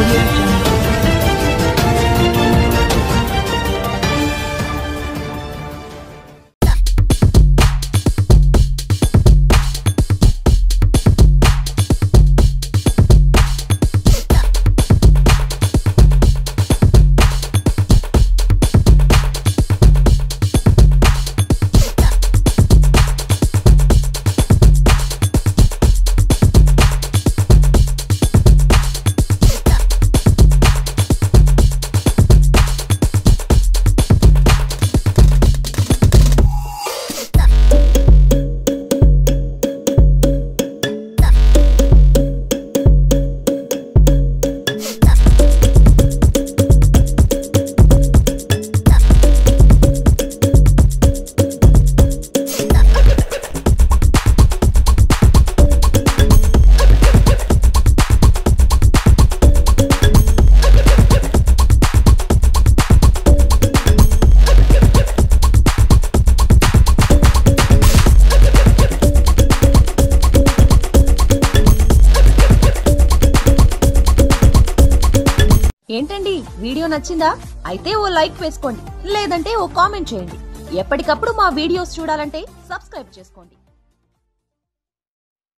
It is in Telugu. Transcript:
Audio Jungle. ఏంటండి వీడియో నచ్చిందా? అయితే ఓ లైక్ వేసుకోండి, లేదంటే ఓ కామెంట్ చేయండి. ఎప్పటికప్పుడు మా వీడియోస్ చూడాలంటే సబ్స్క్రైబ్ చేసుకోండి.